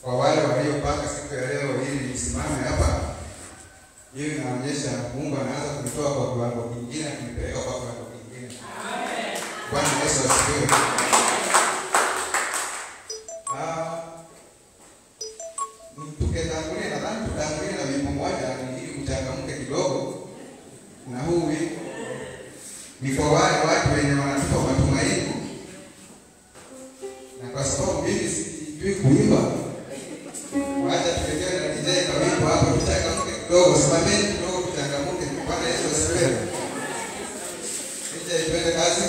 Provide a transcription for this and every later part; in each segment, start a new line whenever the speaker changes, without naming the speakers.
kwa wale waliopanga siku ya leo ili nisimame hapa, hiyo inaonyesha Mungu anaanza kunitoa kwa kiwango kingine kunipeleka kwa kiwango kingine. Amen. Bwana Yesu asifiwe. Tuketangulia nadhani tutangulia na wimbo moja ili kuchangamke kidogo, na huu wimbo ni kwa wale watu wenye wanatupa matumaini, na kwa sababu mimi sijui kuimba, wacha tuelekee na DJ kwa wimbo hapo, tuchangamke kidogo, simameni kidogo tuchangamke. Bwana Yesu asifiwe. DJ twende kazi.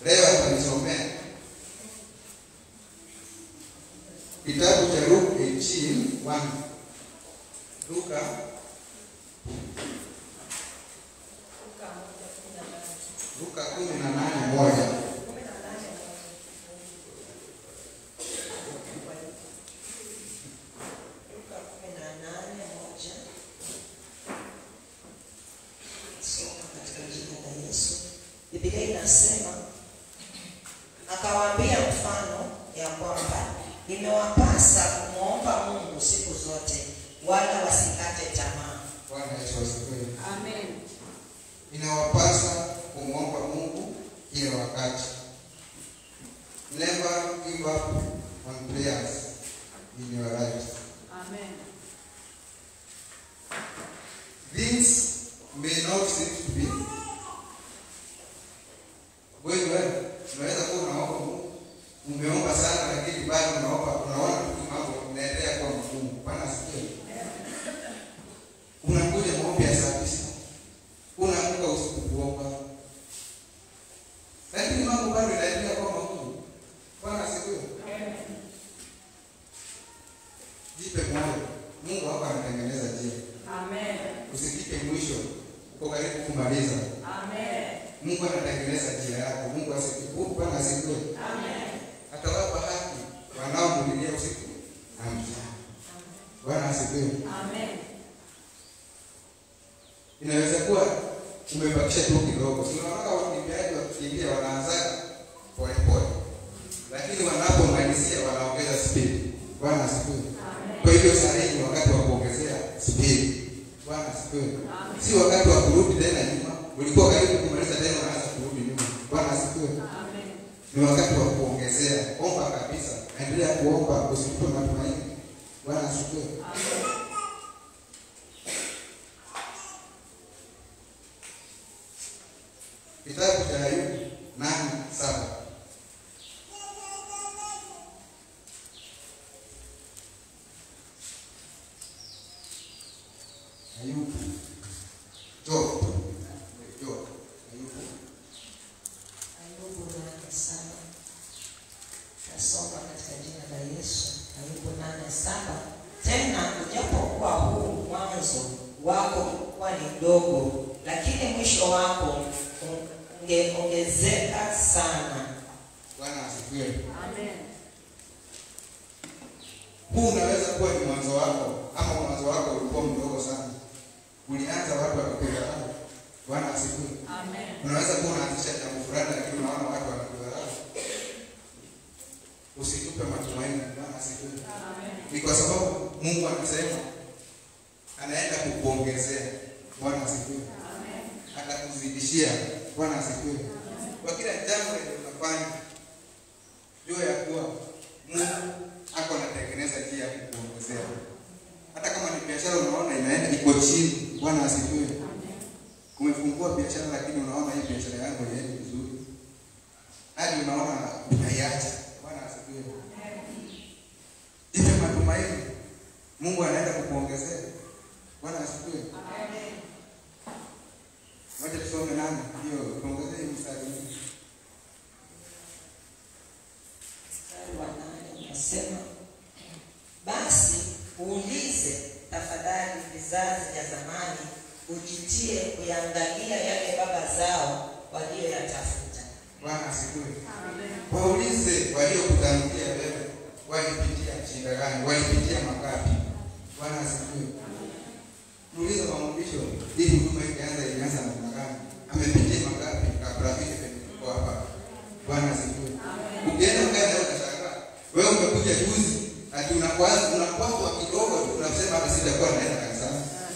Leo atanisomea kitabu cha Luka 18:1. Luka 18:1.
Biblia inasema, akawaambia mfano ya kwamba imewapasa kumwomba Mungu siku zote, wala wasikate tamaa.
Bwana Yesu asifiwe.
Amen.
Inawapasa kumwomba Mungu kila wakati. Never give up on prayers in your life.
Amen.
Things may not seem to be wewe unaweza kuwa unaomba Mungu, umeomba sana lakini bado unaona mambo yanaendelea kuwa magumu. Bwana asifiwe. Unakuja maombi ya saa 9. Unaamka usiku kuomba. Lakini mambo bado yanaendelea kuwa magumu. Bwana asifiwe. Jipe moyo. Mungu hapa anatengeneza njia. Amen. Usikike mwisho. Uko karibu kumaliza. Amen. Mungu anatengeneza njia yako. Mungu asifiwe. Bwana asifiwe. Amen. Atawapa haki wanaomlilia usiku na mchana. Bwana asifiwe. Amen. Inaweza kuwa umebakisha tu kidogo. Tunaona wakimbiaji wakikimbia wanaanza pole pole. Lakini wanapomalizia wanaongeza speed. Bwana asifiwe. Amen. Kwa hivyo sasa hivi wakati wa kuongezea speed. Bwana asifiwe. Si wakati wa kurudi tena nyuma. Ulikuwa karibu kumaliza tena unaanza kurudi nyuma. Bwana asifiwe. Amen. Ni wakati wa kuongezea. Omba kabisa. Endelea kuomba, usipe matumaini. Bwana asifiwe. Amen. Kitabu cha Ayubu 8:7. Ayubu. Job.
Ayubu 8:7. Nasoma katika jina la Yesu. Ayubu 8:7. Tena ujapokuwa huu mwanzo wako ulikuwa ni mdogo, lakini mwisho wako ungeongezeka sana.
Bwana asifiwe.
Amen.
Huu unaweza kuwa ni mwanzo wako, ama mwanzo wako ulikuwa mdogo sana. Ulianza watu wakikudharau. Bwana asifiwe. Amen. Unaweza kuwa unaanzisha jambo fulani lakini unaona watu wanakudharau. Usitupe matumaini. Bwana asifiwe. Amen. Ni kwa sababu Mungu anasema anaenda kukuongezea. Bwana asifiwe. Amen. Atakuzidishia. Bwana asifiwe. Kwa kila jambo unalofanya jua ya kuwa Mungu ako anatengeneza njia ya kukuongezea. Hata kama ni biashara unaona inaenda iko chini. Bwana asifiwe. Umefungua biashara lakini unaona hii biashara yangu haiendi vizuri. Hadi unaona unaiacha. Bwana asifiwe. Ipe matumaini. Mungu anaenda kukuongezea. Bwana asifiwe. Amen. Wacha tusome nani? Hiyo tuongezee mstari huu.
Mstari wa 8 unasema, basi uulize tafadhali vizazi vya zamani, ujitie kuangalia yale baba zao walioyatafuta.
Bwana asifiwe. Amen. Waulize waliokutangulia wewe walipitia shida gani? Walipitia mangapi? Bwana asifiwe. Muulize mafundisho hii huduma ilianza namna gani? Amepitia mangapi kabla vile kwa hapa? Bwana asifiwe. Ukienda kaza utashangaa. Wewe umekuja juzi ati unakwazwa kidogo tu unasema hata sitakuwa naenda kanisani.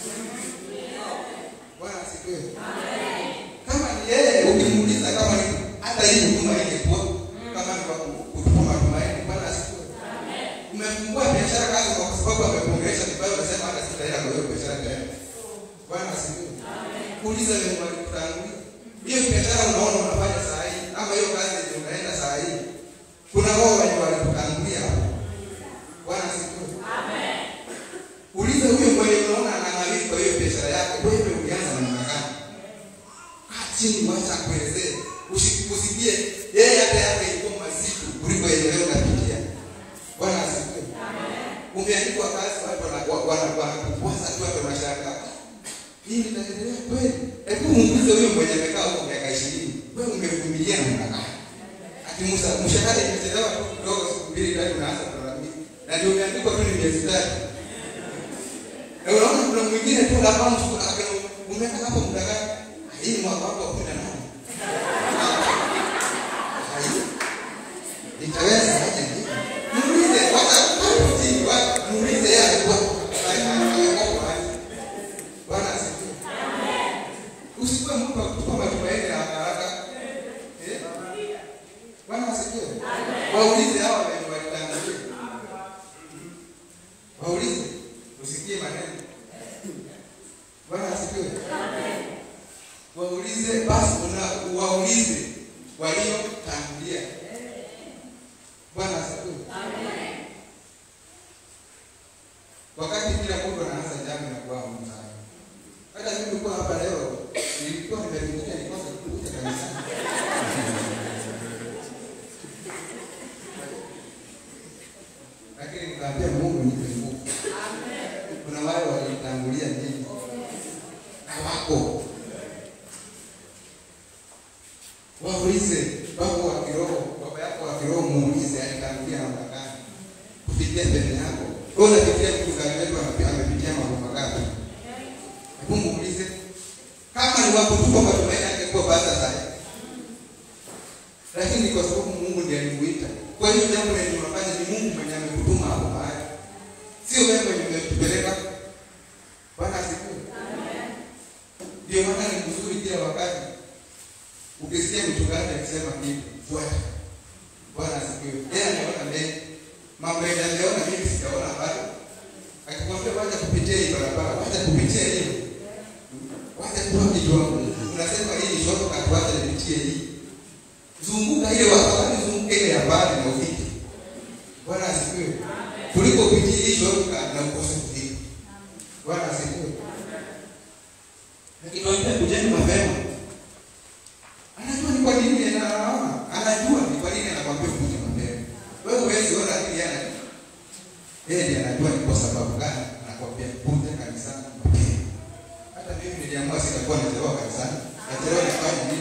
Bwana asifiwe. Amen. Kama ni yeye ukimuuliza kama ni hata hii huduma ingekuwa kama ni kwa kutupa matumaini. Bwana asifiwe. Amen. Umefungua biashara kazi kwa sababu amekuongelesha kibao unasema hata sitaenda kwa hiyo biashara tena. Bwana asifiwe. Amen. Kuuliza wewe walikutangulia. Hiyo biashara unaona unafanya saa hii ama hiyo kazi ndio unaenda saa hii. Kuna wao walikutangulia. Bwana asifiwe. Amen. Uliza huyo mwenye unaona ananawiri kwa hiyo biashara yake, wewe ulianza namna gani? Chini mwacha kuelezea. Usikie usikie yeye hata yake ilikuwa mazito kuliko ile leo unapitia. Bwana asifiwe. Amen. Umeandikwa kazi watu wanakuwa kwanza tu watu wanashaka. Hii itaendelea kweli? Hebu muulize huyo mwenye amekaa huko miaka 20. Wewe ungevumilia namna gani? Ati Musa mshahara imechelewa tu kidogo siku 2 3 unaanza kulalamika. Na ndio umeandikwa tu ni miezi 3. Na unaona kuna mwingine tu hapa mtu umekaa hapo muda gani? Hii mwaka wako wa 18. Nitaweza aje nini? Muulize wacha kutii watu, muulize yeye alikuwa Bwana asifiwe. Amen. Usikuwe mtu wa kutupa matumaini ya haraka. Bwana asifiwe. Amen. Waulize hao waliotangulia. Waulize usikie maneno. Bwana asifiwe. Amen. Waulize basi waulize waliotangulia. Bwana asifiwe. Amen. Wakati kila mtu anaanza jambo na kuwa mtu sana. Hata mimi nilikuwa hapa leo, nilikuwa nimerudia nilikuwa kuja kanisani. Lakini nikaambia Mungu nipe nguvu. Amen. Kuna wale walitangulia nini? Na wako. Waulize baba wa kiroho, baba yako wa kiroho muulize alitangulia namna gani? Kupitia mbele yako. Wewe unapitia mkutano wetu amepitia mambo magapi? Hebu muulize. Kama ni wako tuko matumaini angekuwa basi sasa. Lakini kwa sababu Mungu ndiye alimuita. Kwa hiyo jambo lenye unafanya ni Mungu mwenye amekutuma hapo mahali. Sio wewe mwenye umekupeleka. Bwana asifiwe. Amen. Ndio maana ni vizuri kila wakati ukisikia mchungaji akisema kitu, fuata. Bwana asifiwe. Yeye anaona mbele. Mambo yanayoona mimi sijaona bado. Akikwambia wacha kupitia hii barabara, wacha kupitia hiyo. Wacha kuwa kijua. Unasema hii ni shoto katuacha nipitie hii. Zunguka ile wakati zunguka ile ya mbali na ufike. Bwana asifiwe. Kuliko kupitia hii shoto na ukose kufika. Bwana asifiwe. Akituambia kujeni mapema. Anajua ni kwa nini anaona. Anajua ni kwa nini anakuambia kuje mapema. Wewe huwezi ona akili yake. Yeye ndiye anajua ni kwa sababu gani anakuambia kuje kanisani mapema. Hata mimi niliamua sitakuwa nachelewa kanisani. Nachelewa nifanye nini?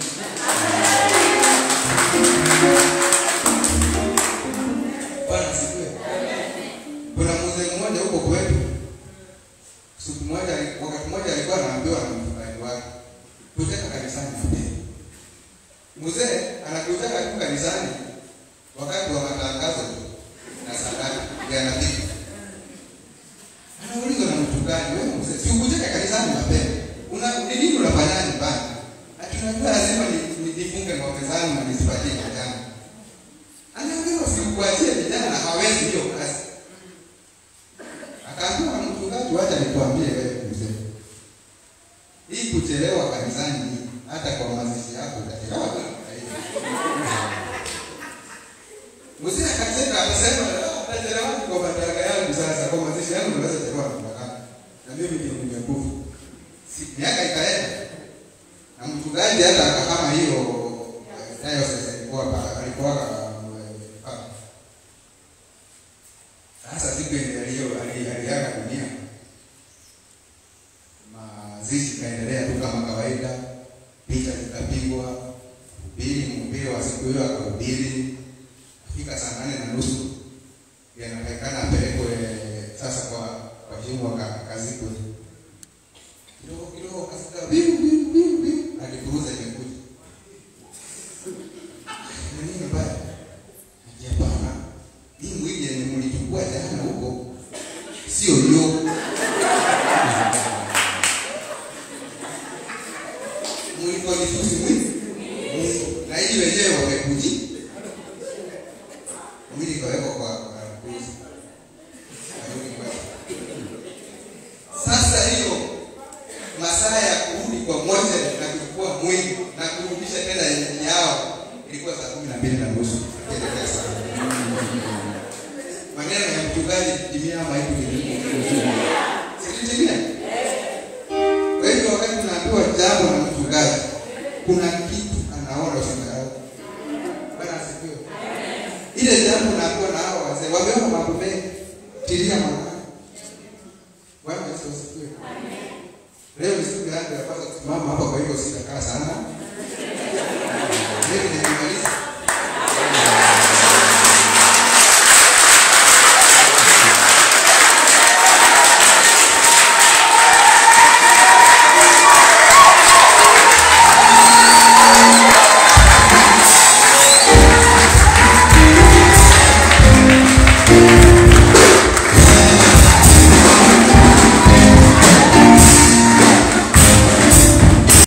Bwana asifiwe. Kuna mzee mmoja huko kwetu. Siku moja wakati mmoja alikuwa anaambiwa na mchungaji wake kuja kanisani mapema. Mzee anakuja kanisani wakati wa matangazo na sadaka yanapika. Anaulizwa na mchungaji, wewe mzee, si ukuje kanisani mapema? Ni nini unafanya nyumbani? Tunajua lazima nifunge ng'ombe zangu na nisipatie kijana. Anaambiwa sikuachie vijana hawezi hiyo kazi. Akaambiwa na mchungaji, wacha nikuambie wewe mzee. Hii kuchelewa kanisani hata kwa mazishi yako utachelewa tu. Mzee akacheka akasema, "Utachelewa kwa madaraka yangu sasa, kwa mazishi yangu unaweza chelewa kwa na mimi ndio nimekufa." Miaka ikaenda. Na mchungaji hata akahama hiyo nayo sasa alikuwa sasa siku ile aliaga dunia. Mazishi kaendelea tu kama kawaida. Picha zikapigwa. Mhubiri wa siku hiyo akahubiri. Fika saa 8:30 yanatakikana apelekwe sasa kwa jimbo akazikwe. Kidogo kasika biu alikuruza imekuja. Nini mbaya? Hapana. Hii mwili yenye mlichukua jana huko sio hiyo. Mlikuwa ni fusi mwili. Na hii wenyewe wamekuji. Mwili kawekwa kwa kuzi. Sasa hiyo masaa ya kurudi kwa moja na kuchukua mwili na kurudisha tena yao ilikuwa saa 12:30. Kielekea sana. Maneno ya mchungaji timia ama hivi ndio. Sikitimia. Kwa hiyo wakati tunaambiwa jambo na mchungaji kuna kitu anaona usidharau. nini unakuwa na hao wazee? Wameona mambo mengi. Tilia maana. Bwana Yesu asifiwe. Amen. Leo ni siku yangu ya kwanza kusimama hapa, kwa hivyo sitakaa sana.